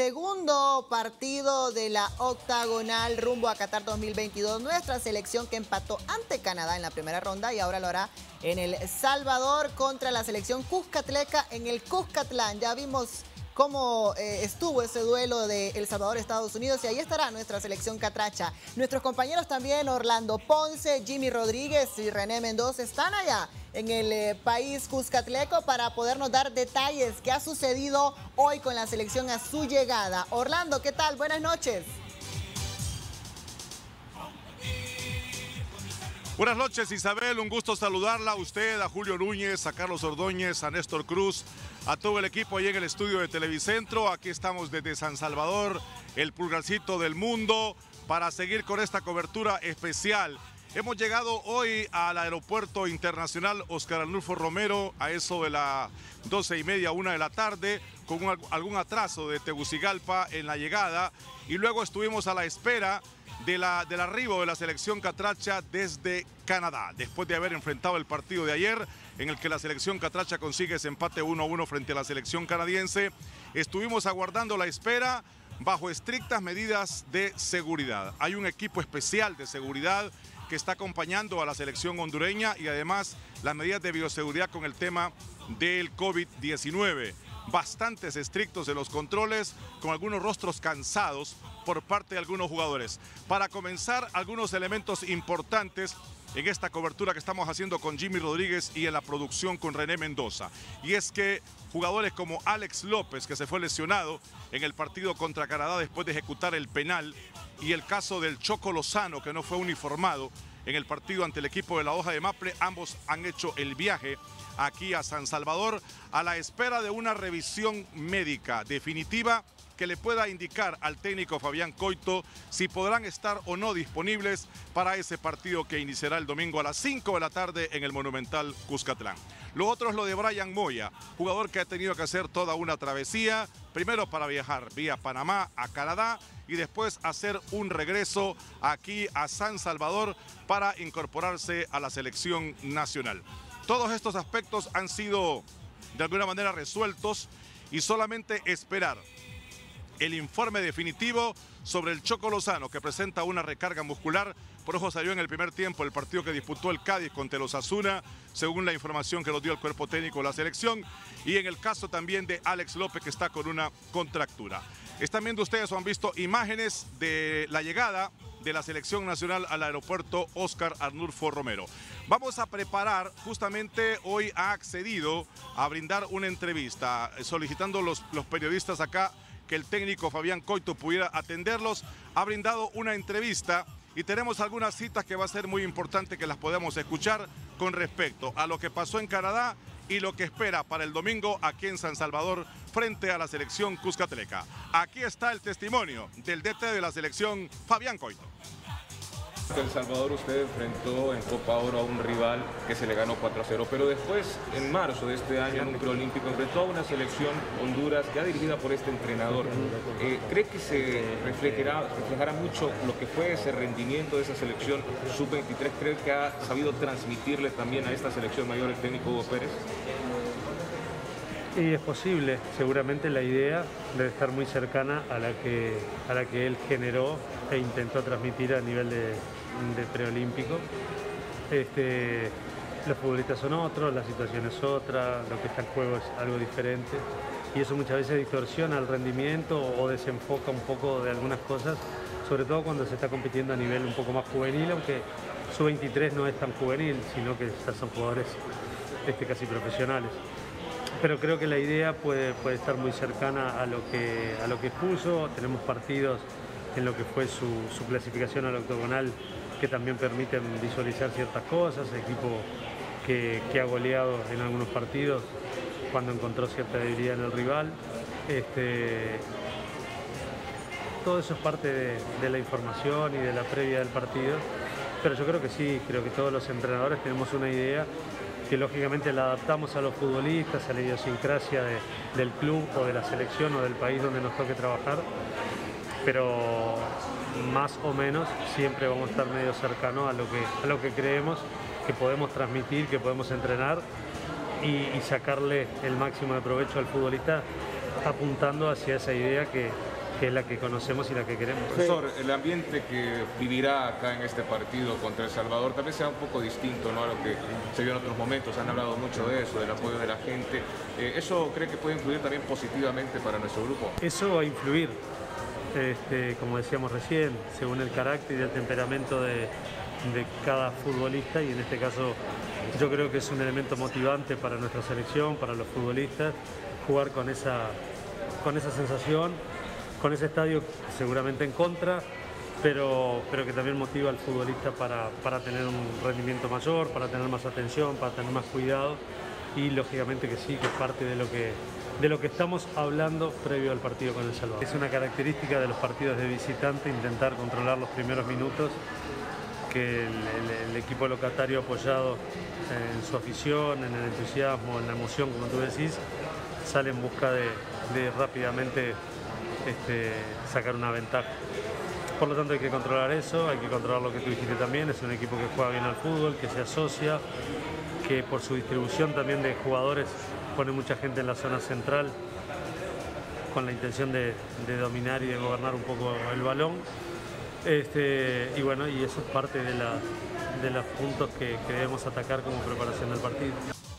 segundo partido de la octagonal rumbo a Qatar 2022. Nuestra selección que empató ante Canadá en la primera ronda y ahora lo hará en El Salvador contra la selección cuscatleca en el Cuscatlán. Ya vimos cómo estuvo ese duelo de El Salvador-Estados Unidos y ahí estará nuestra selección catracha. Nuestros compañeros también, Orlando Ponce, Jimmy Rodríguez y René Mendoza, están allá en el país cuscatleco para podernos dar detalles qué ha sucedido hoy con la selección a su llegada. Orlando, ¿qué tal? Buenas noches. Buenas noches, Isabel, un gusto saludarla a usted, a Julio Núñez, a Carlos Ordóñez, a Néstor Cruz, a todo el equipo ahí en el estudio de Televicentro. Aquí estamos desde San Salvador, el pulgarcito del mundo, para seguir con esta cobertura especial. Hemos llegado hoy al Aeropuerto Internacional Óscar Arnulfo Romero a eso de las 12:30, 1 de la tarde, con algún atraso de Tegucigalpa en la llegada, y luego estuvimos a la espera del arribo de la selección catracha desde Canadá, después de haber enfrentado el partido de ayer, en el que la selección catracha consigue ese empate 1-1 frente a la selección canadiense. Estuvimos aguardando la espera bajo estrictas medidas de seguridad. Hay un equipo especial de seguridad que está acompañando a la selección hondureña y además las medidas de bioseguridad con el tema del COVID-19. Bastantes estrictos en los controles, con algunos rostros cansados por parte de algunos jugadores. Para comenzar, algunos elementos importantes en esta cobertura que estamos haciendo con Jimmy Rodríguez y en la producción con René Mendoza. Y es que jugadores como Alex López, que se fue lesionado en el partido contra Canadá después de ejecutar el penal, y el caso del Choco Lozano, que no fue uniformado en el partido ante el equipo de la Hoja de Maple, ambos han hecho el viaje aquí a San Salvador a la espera de una revisión médica definitiva que le pueda indicar al técnico Fabián Coito si podrán estar o no disponibles para ese partido que iniciará el domingo a las 5 de la tarde en el Monumental Cuscatlán. Lo otro es lo de Brian Moya, jugador que ha tenido que hacer toda una travesía, primero para viajar vía Panamá a Canadá y después hacer un regreso aquí a San Salvador para incorporarse a la selección nacional. Todos estos aspectos han sido de alguna manera resueltos y solamente esperar el informe definitivo sobre el Choco Lozano, que presenta una recarga muscular. Por eso salió en el primer tiempo el partido que disputó el Cádiz contra el Osasuna, según la información que nos dio el cuerpo técnico de la selección. Y en el caso también de Alex López, que está con una contractura. Están viendo ustedes o han visto imágenes de la llegada de la selección nacional al aeropuerto Óscar Arnulfo Romero. Vamos a preparar, justamente hoy ha accedido a brindar una entrevista, solicitando los periodistas acá que el técnico Fabián Coito pudiera atenderlos. Ha brindado una entrevista y tenemos algunas citas que va a ser muy importante que las podamos escuchar con respecto a lo que pasó en Canadá y lo que espera para el domingo aquí en San Salvador frente a la selección cuscatleca. Aquí está el testimonio del DT de la selección, Fabián Coito. El Salvador usted enfrentó en Copa Oro a un rival que se le ganó 4-0, pero después, en marzo de este año, en un preolímpico, enfrentó a una selección Honduras ya dirigida por este entrenador. ¿Cree que se reflejará mucho lo que fue ese rendimiento de esa selección sub-23? ¿Cree que ha sabido transmitirle también a esta selección mayor el técnico Hugo Pérez? Y es posible, seguramente la idea debe estar muy cercana a la que él generó e intentó transmitir a nivel de preolímpico. Los futbolistas son otros, la situación es otra, lo que está en juego es algo diferente y eso muchas veces distorsiona el rendimiento o desenfoca un poco de algunas cosas, sobre todo cuando se está compitiendo a nivel un poco más juvenil, aunque sub-23 no es tan juvenil, sino que ya son jugadores casi profesionales. Pero creo que la idea puede estar muy cercana a lo que expuso. Tenemos partidos en lo que fue su clasificación al octogonal que también permiten visualizar ciertas cosas. Equipo que ha goleado en algunos partidos cuando encontró cierta debilidad en el rival. Todo eso es parte de la información y de la previa del partido. Pero yo creo que sí, creo que todos los entrenadores tenemos una idea que lógicamente la adaptamos a los futbolistas, a la idiosincrasia del club o de la selección o del país donde nos toque trabajar, pero más o menos siempre vamos a estar medio cercanos a lo que creemos que podemos transmitir, que podemos entrenar y sacarle el máximo de provecho al futbolista apuntando hacia esa idea que es la que conocemos y la que queremos. Profesor, el ambiente que vivirá acá en este partido contra El Salvador tal vez sea un poco distinto, ¿no?, a lo que se vio en otros momentos. Han hablado mucho de eso, del apoyo de la gente. ¿Eso cree que puede influir también positivamente para nuestro grupo? Eso va a influir, como decíamos recién, según el carácter y el temperamento de cada futbolista, y en este caso yo creo que es un elemento motivante para nuestra selección, para los futbolistas, jugar con esa sensación, con ese estadio seguramente en contra, pero que también motiva al futbolista para tener un rendimiento mayor, para tener más atención, para tener más cuidado, y lógicamente que sí, que es parte de lo que estamos hablando previo al partido con El Salvador. Es una característica de los partidos de visitante intentar controlar los primeros minutos, que el equipo locatario, apoyado en su afición, en el entusiasmo, en la emoción, como tú decís, sale en busca de rápidamente sacar una ventaja. Por lo tanto hay que controlar eso, hay que controlar lo que tú dijiste también. Es un equipo que juega bien al fútbol, que se asocia, que por su distribución también de jugadores pone mucha gente en la zona central con la intención de dominar y de gobernar un poco el balón. Y bueno, y eso es parte de los puntos que debemos atacar como preparación del partido.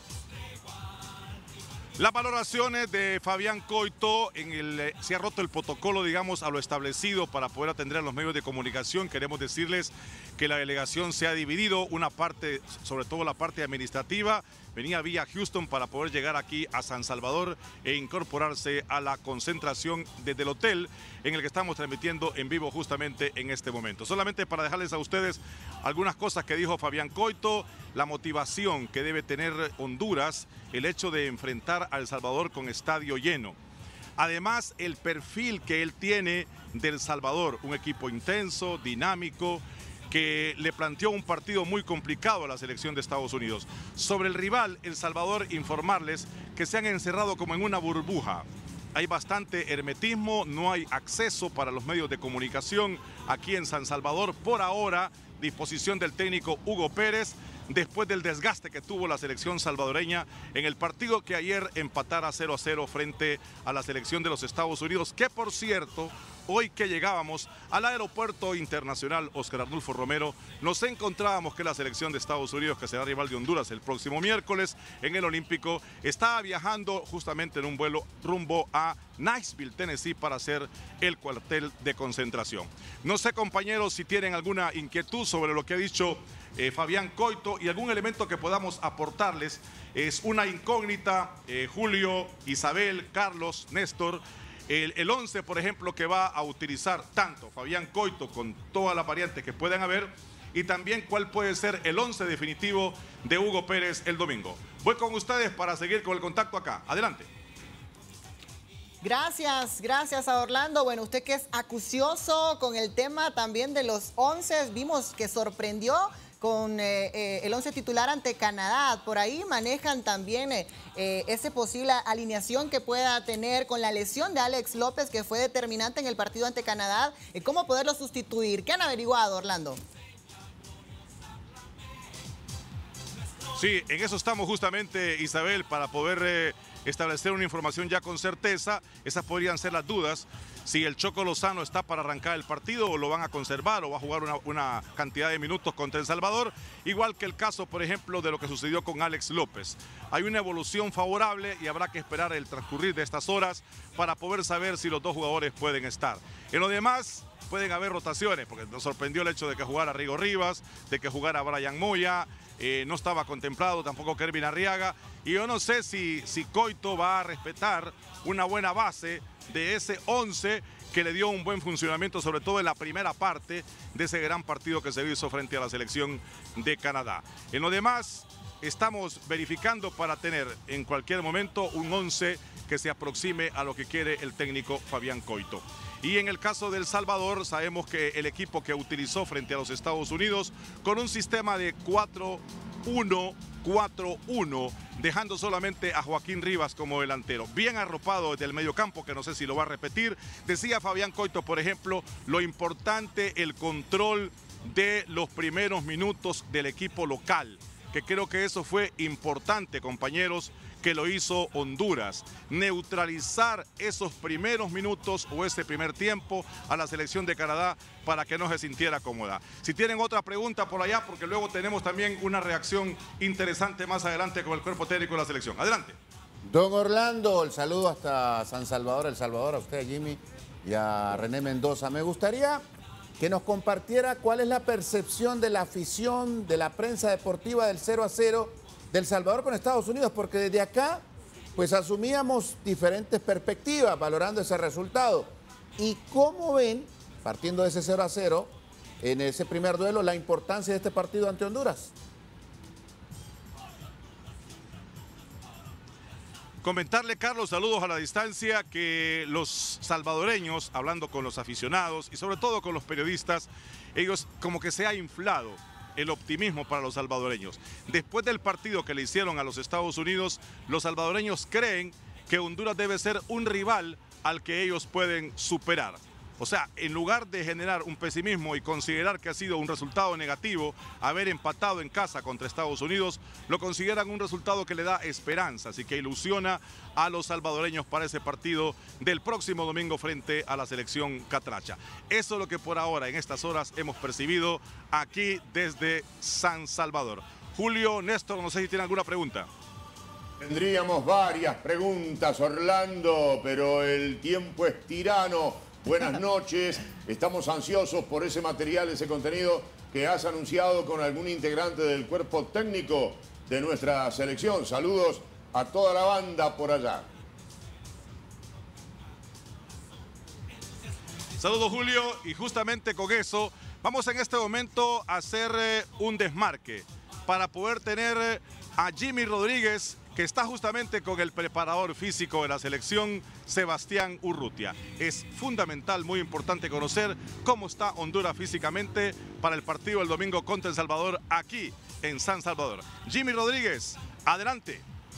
Las valoraciones de Fabián Coito, se ha roto el protocolo, digamos, a lo establecido para poder atender a los medios de comunicación. Queremos decirles que la delegación se ha dividido, una parte, sobre todo la parte administrativa, venía vía Houston para poder llegar aquí a San Salvador e incorporarse a la concentración desde el hotel en el que estamos transmitiendo en vivo justamente en este momento. Solamente para dejarles a ustedes algunas cosas que dijo Fabián Coito, la motivación que debe tener Honduras, el hecho de enfrentar a El Salvador con estadio lleno. Además, el perfil que él tiene del Salvador, un equipo intenso, dinámico, que le planteó un partido muy complicado a la selección de Estados Unidos. Sobre el rival, El Salvador, informarles que se han encerrado como en una burbuja. Hay bastante hermetismo, no hay acceso para los medios de comunicación aquí en San Salvador. Por ahora, disposición del técnico Hugo Pérez, después del desgaste que tuvo la selección salvadoreña en el partido que ayer empatara 0-0 frente a la selección de los Estados Unidos, que por cierto, hoy que llegábamos al aeropuerto internacional Óscar Arnulfo Romero, nos encontrábamos que la selección de Estados Unidos, que será rival de Honduras el próximo miércoles en el Olímpico, estaba viajando justamente en un vuelo rumbo a Niceville, Tennessee, para hacer el cuartel de concentración. No sé, compañeros, si tienen alguna inquietud sobre lo que ha dicho Fabián Coito y algún elemento que podamos aportarles. Es una incógnita, Julio, Isabel, Carlos, Néstor. El 11, por ejemplo, que va a utilizar tanto Fabián Coito con todas las variantes que puedan haber, y también cuál puede ser el 11 definitivo de Hugo Pérez el domingo. Voy con ustedes para seguir con el contacto acá. Adelante. Gracias a Orlando. Bueno, usted que es acucioso con el tema también de los 11, vimos que sorprendió con el 11 titular ante Canadá. Por ahí manejan también esa posible alineación que pueda tener con la lesión de Alex López, que fue determinante en el partido ante Canadá. ¿Cómo poderlo sustituir? ¿Qué han averiguado, Orlando? Sí, en eso estamos justamente, Isabel, para poder establecer una información ya con certeza. Esas podrían ser las dudas. Si el Choco Lozano está para arrancar el partido o lo van a conservar o va a jugar una cantidad de minutos contra El Salvador, igual que el caso, por ejemplo, de lo que sucedió con Alex López. Hay una evolución favorable y habrá que esperar el transcurrir de estas horas para poder saber si los dos jugadores pueden estar. En lo demás, pueden haber rotaciones, porque nos sorprendió el hecho de que jugara Rigo Rivas, de que jugara Brian Moya, no estaba contemplado tampoco Kervin Arriaga, y yo no sé si Coito va a respetar una buena base de ese 11 que le dio un buen funcionamiento, sobre todo en la primera parte de ese gran partido que se hizo frente a la selección de Canadá. En lo demás, estamos verificando para tener en cualquier momento un 11 que se aproxime a lo que quiere el técnico Fabián Coito. Y en el caso de El Salvador, sabemos que el equipo que utilizó frente a los Estados Unidos con un sistema de 4-1-4-1, dejando solamente a Joaquín Rivas como delantero, bien arropado desde el mediocampo, que no sé si lo va a repetir. Decía Fabián Coito, por ejemplo, lo importante, el control de los primeros minutos del equipo local, que creo que eso fue importante, compañeros, que lo hizo Honduras. Neutralizar esos primeros minutos o ese primer tiempo a la selección de Canadá para que no se sintiera cómoda. Si tienen otra pregunta por allá, porque luego tenemos también una reacción interesante más adelante con el cuerpo técnico de la selección. Adelante. Don Orlando, el saludo hasta San Salvador, El Salvador, a usted, a Jimmy y a René Mendoza. Me gustaría que nos compartiera cuál es la percepción de la afición, de la prensa deportiva del 0-0 del Salvador con Estados Unidos, porque desde acá pues asumíamos diferentes perspectivas valorando ese resultado. ¿Y cómo ven, partiendo de ese 0-0, en ese primer duelo, la importancia de este partido ante Honduras? Comentarle, Carlos, saludos a la distancia, que los salvadoreños, hablando con los aficionados y sobre todo con los periodistas, ellos como que se ha inflado el optimismo para los salvadoreños. Después del partido que le hicieron a los Estados Unidos, los salvadoreños creen que Honduras debe ser un rival al que ellos pueden superar. O sea, en lugar de generar un pesimismo y considerar que ha sido un resultado negativo haber empatado en casa contra Estados Unidos, lo consideran un resultado que le da esperanzas y que ilusiona a los salvadoreños para ese partido del próximo domingo frente a la selección catracha. Eso es lo que por ahora, en estas horas, hemos percibido aquí desde San Salvador. Julio, Néstor, no sé si tiene alguna pregunta. Tendríamos varias preguntas, Orlando, pero el tiempo es tirano. Buenas noches, estamos ansiosos por ese material, ese contenido que has anunciado con algún integrante del cuerpo técnico de nuestra selección. Saludos a toda la banda por allá. Saludos, Julio, y justamente con eso vamos en este momento a hacer un desmarque para poder tener a Jimmy Rodríguez, que está justamente con el preparador físico de la selección, Sebastián Urrutia. Es fundamental, muy importante conocer cómo está Honduras físicamente para el partido del domingo contra El Salvador aquí en San Salvador. Jimmy Rodríguez, adelante.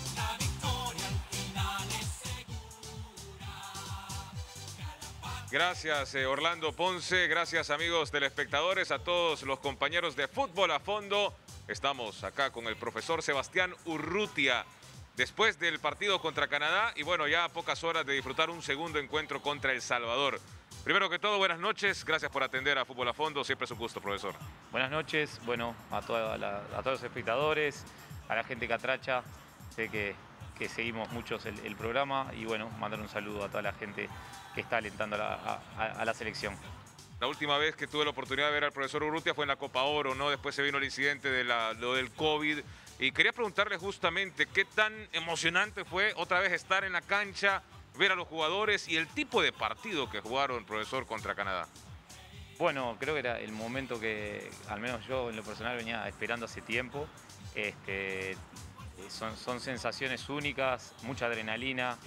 Gracias, Orlando Ponce. Gracias, amigos telespectadores, a todos los compañeros de Fútbol a Fondo. Estamos acá con el profesor Sebastián Urrutia, después del partido contra Canadá y bueno, ya a pocas horas de disfrutar un segundo encuentro contra El Salvador. Primero que todo, buenas noches, gracias por atender a Fútbol a Fondo, siempre es un gusto, profesor. Buenas noches, bueno, a todos los espectadores, a la gente catracha, sé que seguimos muchos el programa y bueno, mandar un saludo a toda la gente que está alentando a la selección. La última vez que tuve la oportunidad de ver al profesor Urrutia fue en la Copa Oro, ¿no? Después se vino el incidente de lo del COVID. Y quería preguntarle justamente qué tan emocionante fue otra vez estar en la cancha, ver a los jugadores y el tipo de partido que jugaron, profesor, contra Canadá. Bueno, creo que era el momento que, al menos yo en lo personal, venía esperando hace tiempo. Son sensaciones únicas, mucha adrenalina,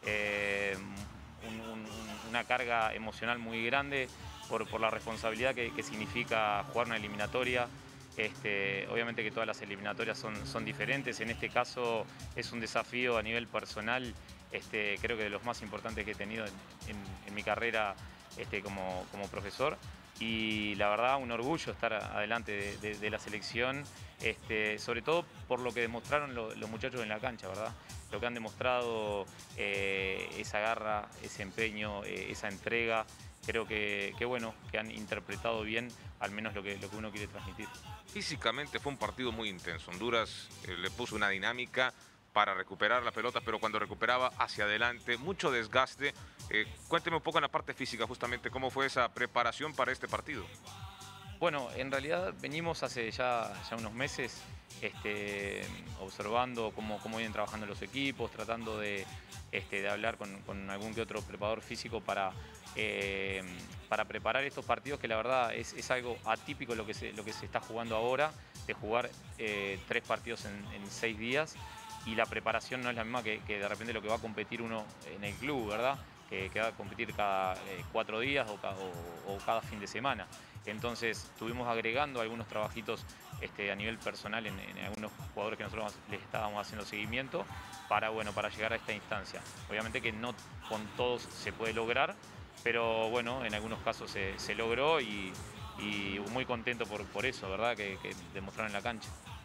una carga emocional muy grande por la responsabilidad que significa jugar una eliminatoria. Obviamente que todas las eliminatorias son diferentes, en este caso es un desafío a nivel personal, creo que de los más importantes que he tenido en mi carrera como profesor y la verdad un orgullo estar adelante de la selección, sobre todo por lo que demostraron los muchachos en la cancha, ¿verdad? Lo que han demostrado, esa garra, ese empeño, esa entrega. Creo que bueno, que han interpretado bien al menos lo que uno quiere transmitir. Físicamente fue un partido muy intenso. Honduras le puso una dinámica para recuperar la pelota, pero cuando recuperaba hacia adelante, mucho desgaste. Cuénteme un poco en la parte física justamente cómo fue esa preparación para este partido. Bueno, en realidad venimos hace ya unos meses observando cómo vienen trabajando los equipos, tratando de hablar con algún que otro preparador físico para preparar estos partidos que la verdad es algo atípico lo que se está jugando ahora, de jugar 3 partidos en 6 días y la preparación no es la misma que de repente lo que va a competir uno en el club, ¿verdad? Que va a competir cada 4 días o cada fin de semana. Entonces estuvimos agregando algunos trabajitos a nivel personal en algunos jugadores que nosotros les estábamos haciendo seguimiento para llegar a esta instancia. Obviamente que no con todos se puede lograr, pero bueno, en algunos casos se logró y muy contento por eso, ¿verdad? Que demostraron en la cancha.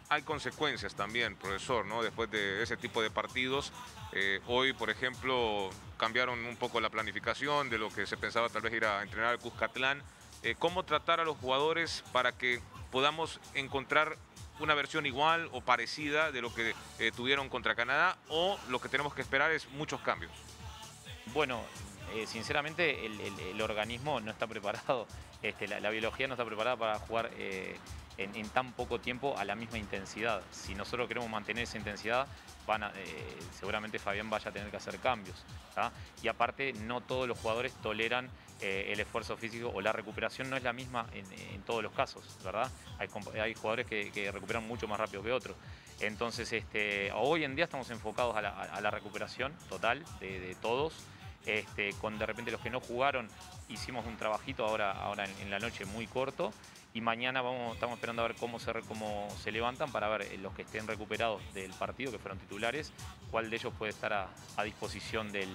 hay consecuencias también, profesor, ¿no? Después de ese tipo de partidos, hoy, por ejemplo, cambiaron un poco la planificación de lo que se pensaba tal vez ir a entrenar al Cuscatlán. ¿Cómo tratar a los jugadores para que podamos encontrar una versión igual o parecida de lo que tuvieron contra Canadá, o lo que tenemos que esperar es muchos cambios? Bueno, sinceramente el organismo no está preparado, la biología no está preparada para jugar en tan poco tiempo a la misma intensidad. Si nosotros queremos mantener esa intensidad, seguramente Fabián vaya a tener que hacer cambios, ¿tá? Y aparte, no todos los jugadores toleran el esfuerzo físico, o la recuperación no es la misma en todos los casos, ¿verdad? Hay jugadores que recuperan mucho más rápido que otros. Entonces, hoy en día estamos enfocados a la recuperación total de todos. Con de repente los que no jugaron, hicimos un trabajito ahora en la noche muy corto, y mañana estamos esperando a ver cómo se levantan, para ver los que estén recuperados del partido, que fueron titulares, cuál de ellos puede estar a disposición del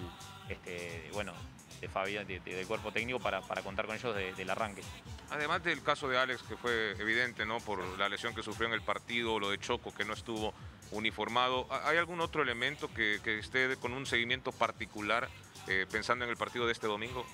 Fabián, del cuerpo técnico, para contar con ellos del arranque. Además del caso de Alex, que fue evidente, ¿no?, por la lesión que sufrió en el partido, lo de Choco, que no estuvo uniformado, ¿hay algún otro elemento que esté con un seguimiento particular pensando en el partido de este domingo?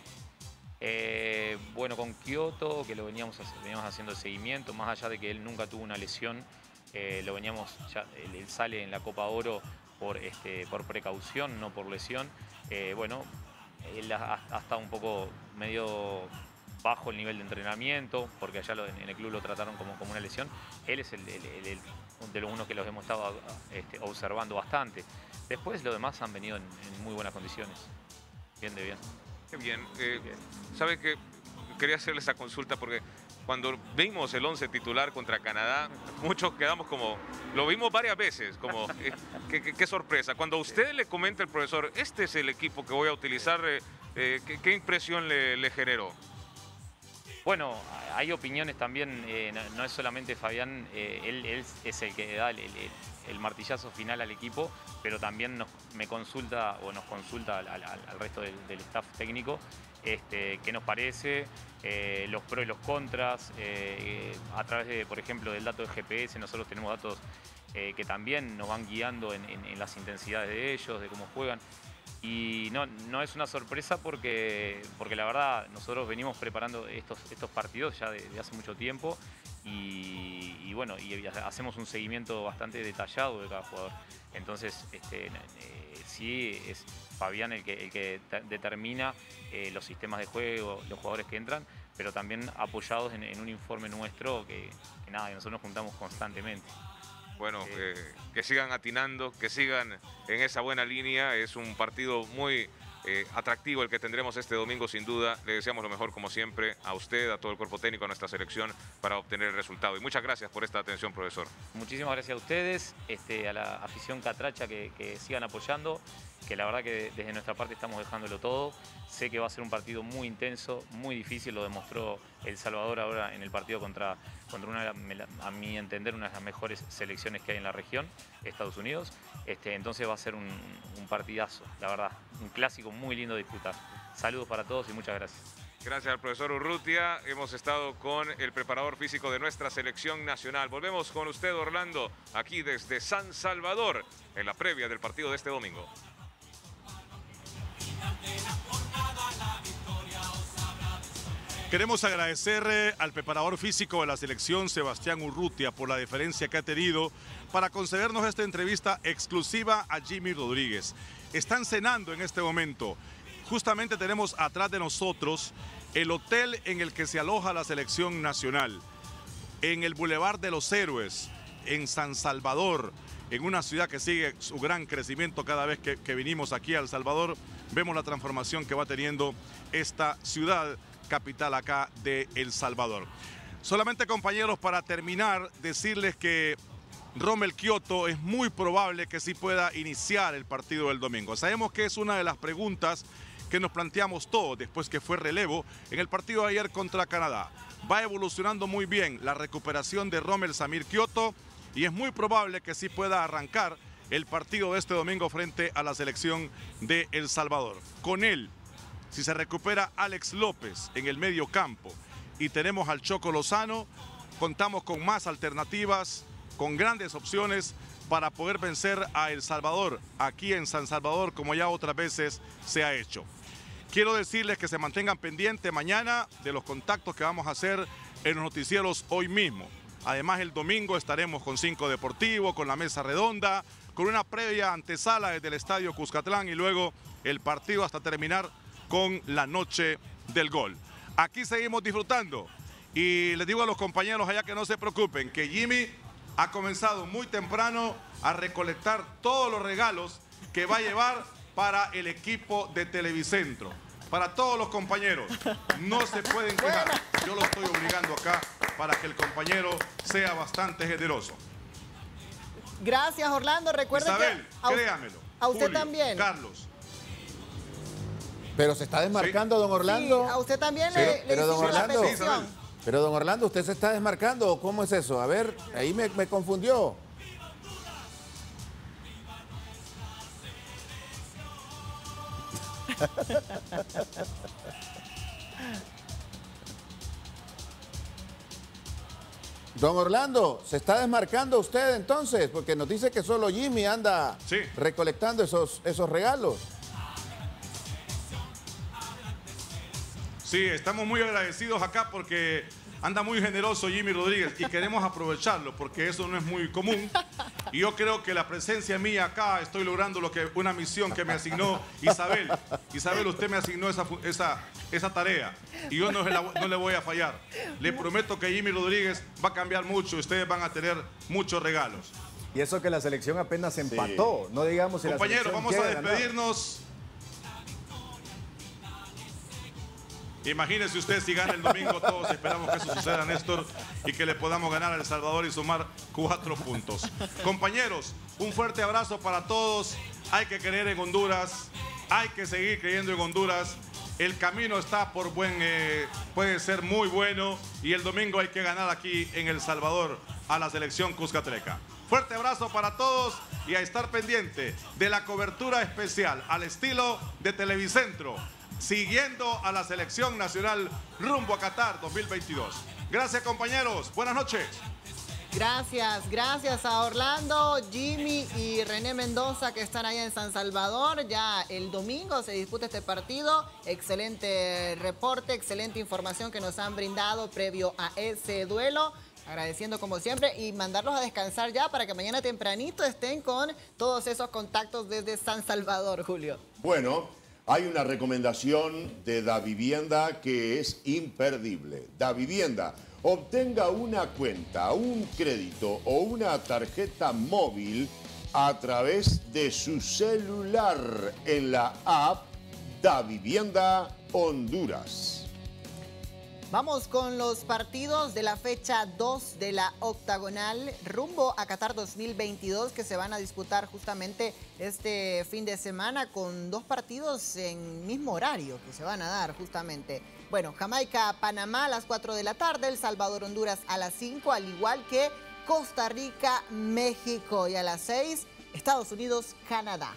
Bueno, con Quioto, que veníamos haciendo el seguimiento, más allá de que él nunca tuvo una lesión, él sale en la Copa Oro por precaución, no por lesión. Bueno, él ha estado un poco medio bajo el nivel de entrenamiento, porque allá en el club lo trataron como una lesión. Él es de los unos que los hemos estado observando bastante. Después los demás han venido en muy buenas condiciones. Bien de bien. Qué bien. ¿Sabe qué? Quería hacerle esa consulta porque cuando vimos el 11 titular contra Canadá, muchos quedamos como... Lo vimos varias veces, como... qué sorpresa. Cuando a usted le comenta el profesor, este es el equipo que voy a utilizar, ¿qué impresión le generó? Bueno, hay opiniones también, no es solamente Fabián, él es el que da el martillazo final al equipo, pero también nos consulta al resto del staff técnico qué nos parece, los pros y los contras, a través de, por ejemplo, del dato de GPS. Nosotros tenemos datos que también nos van guiando en las intensidades de ellos, de cómo juegan. Y no es una sorpresa porque la verdad nosotros venimos preparando estos partidos ya de hace mucho tiempo, y bueno, y hacemos un seguimiento bastante detallado de cada jugador. Entonces sí es Fabián el que determina los sistemas de juego, los jugadores que entran, pero también apoyados en un informe nuestro que nosotros nos juntamos constantemente. Bueno, que sigan atinando, que sigan en esa buena línea. Es un partido muy atractivo el que tendremos este domingo, sin duda. Le deseamos lo mejor, como siempre, a usted, a todo el cuerpo técnico, a nuestra selección, para obtener el resultado. Y muchas gracias por esta atención, profesor. Muchísimas gracias a ustedes, a la afición catracha, que sigan apoyando, que la verdad que desde nuestra parte estamos dejándolo todo. Sé que va a ser un partido muy intenso, muy difícil, lo demostró El Salvador ahora en el partido contra una, a mi entender, una de las mejores selecciones que hay en la región, Estados Unidos. Entonces va a ser un partidazo, la verdad, un clásico muy lindo de disfrutar. Saludos para todos y muchas gracias. Gracias al profesor Urrutia. Hemos estado con el preparador físico de nuestra selección nacional. Volvemos con usted, Orlando, aquí desde San Salvador, en la previa del partido de este domingo. Queremos agradecer al preparador físico de la selección, Sebastián Urrutia, por la deferencia que ha tenido para concedernos esta entrevista exclusiva a Jimmy Rodríguez. Están cenando en este momento. Justamente tenemos atrás de nosotros el hotel en el que se aloja la selección nacional, en el Boulevard de los Héroes, en San Salvador, en una ciudad que sigue su gran crecimiento. Cada vez que vinimos aquí a El Salvador, vemos la transformación que va teniendo esta ciudad capital acá de El Salvador. Solamente, compañeros, para terminar, decirles que Rommel Quioto es muy probable que sí pueda iniciar el partido del domingo. Sabemos que es una de las preguntas que nos planteamos todos después que fue relevo en el partido de ayer contra Canadá. Va evolucionando muy bien la recuperación de Rommel Samir Quioto y es muy probable que sí pueda arrancar el partido de este domingo frente a la selección de El Salvador. Con él, si se recupera Alex López en el medio campo y tenemos al Choco Lozano, contamos con más alternativas con grandes opciones para poder vencer a El Salvador, aquí en San Salvador, como ya otras veces se ha hecho. Quiero decirles que se mantengan pendientes mañana de los contactos que vamos a hacer en los noticieros hoy mismo. Además, el domingo estaremos con 5 Deportivo, con la mesa redonda, con una previa antesala desde el Estadio Cuscatlán y luego el partido hasta terminar con la noche del gol. Aquí seguimos disfrutando y les digo a los compañeros allá que no se preocupen, que Jimmy ha comenzado muy temprano a recolectar todos los regalos que va a llevar para el equipo de Televicentro. Para todos los compañeros, no se pueden quejar. Yo lo estoy obligando acá para que el compañero sea bastante generoso. Gracias, Orlando. Recuerden Isabel, que créamelo. a usted Julio, también. Carlos. Pero se está desmarcando, don Orlando. Sí, a usted también Sí, le pero don hicimos la Orlando, petición. pero don Orlando, ¿usted se está desmarcando o cómo es eso? A ver, ahí me confundió. Don Orlando, ¿se está desmarcando usted entonces? Porque nos dice que solo Jimmy anda recolectando esos regalos. Sí, estamos muy agradecidos acá porque anda muy generoso Jimmy Rodríguez y queremos aprovecharlo porque eso no es muy común. Y yo creo que la presencia mía acá estoy logrando una misión que me asignó Isabel. Isabel, usted me asignó esa tarea y yo no le voy a fallar. Le prometo que Jimmy Rodríguez va a cambiar mucho y ustedes van a tener muchos regalos. Y eso que la selección apenas empató, sí. No digamos si compañeros, la vamos a despedirnos. Imagínense usted si gana el domingo, todos esperamos que eso suceda, Néstor, y que le podamos ganar a El Salvador y sumar 4 puntos. Compañeros, un fuerte abrazo para todos. Hay que creer en Honduras, hay que seguir creyendo en Honduras. El camino está por puede ser muy bueno y el domingo hay que ganar aquí en El Salvador a la selección cuscatleca. Fuerte abrazo para todos y a estar pendiente de la cobertura especial al estilo de Televicentro, siguiendo a la selección nacional rumbo a Qatar 2022. Gracias, compañeros. Buenas noches. Gracias a Orlando, Jimmy y René Mendoza que están allá en San Salvador. Ya el domingo se disputa este partido. Excelente reporte, excelente información que nos han brindado previo a ese duelo. Agradeciendo como siempre y mandarlos a descansar ya para que mañana tempranito estén con todos esos contactos desde San Salvador, Julio. Bueno, hay una recomendación de Davivienda que es imperdible. Davivienda, obtenga una cuenta, un crédito o una tarjeta móvil a través de su celular en la app Davivienda Honduras. Vamos con los partidos de la fecha 2 de la octagonal rumbo a Qatar 2022 que se van a disputar justamente este fin de semana con 2 partidos en mismo horario que se van a dar justamente. Bueno, Jamaica-Panamá a las 4 de la tarde, El Salvador-Honduras a las 5, al igual que Costa Rica-México y a las 6, Estados Unidos-Canadá.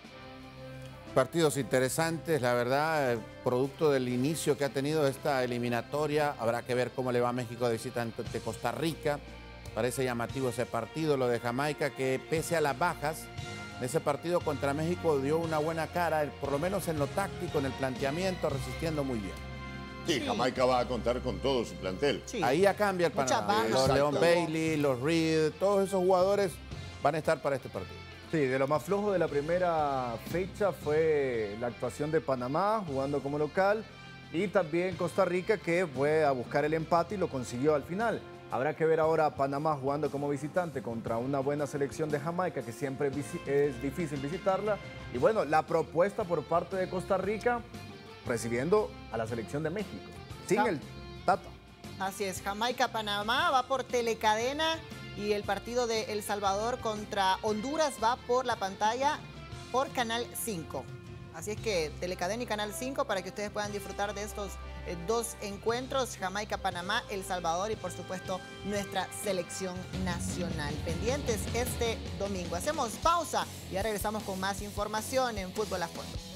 Partidos interesantes, la verdad, producto del inicio que ha tenido esta eliminatoria. Habrá que ver cómo le va a México de visita ante Costa Rica. Parece llamativo ese partido, lo de Jamaica, que pese a las bajas, en ese partido contra México dio una buena cara, por lo menos en lo táctico, en el planteamiento, resistiendo muy bien. Sí, Jamaica va a contar con todo su plantel. Sí. Ahí ya cambia el panorama. Los Leon Bailey, los Reed, todos esos jugadores van a estar para este partido. Sí, de lo más flojo de la primera fecha fue la actuación de Panamá jugando como local y también Costa Rica que fue a buscar el empate y lo consiguió al final. Habrá que ver ahora a Panamá jugando como visitante contra una buena selección de Jamaica que siempre es difícil visitarla. Y bueno, la propuesta por parte de Costa Rica recibiendo a la selección de México, sin el Tata. Así es, Jamaica-Panamá va por telecadena. Y el partido de El Salvador contra Honduras va por la pantalla por Canal 5. Así es que telecadena y Canal 5 para que ustedes puedan disfrutar de estos 2 encuentros. Jamaica-Panamá, El Salvador y por supuesto nuestra selección nacional. Pendientes este domingo. Hacemos pausa y ya regresamos con más información en Fútbol a Fondo.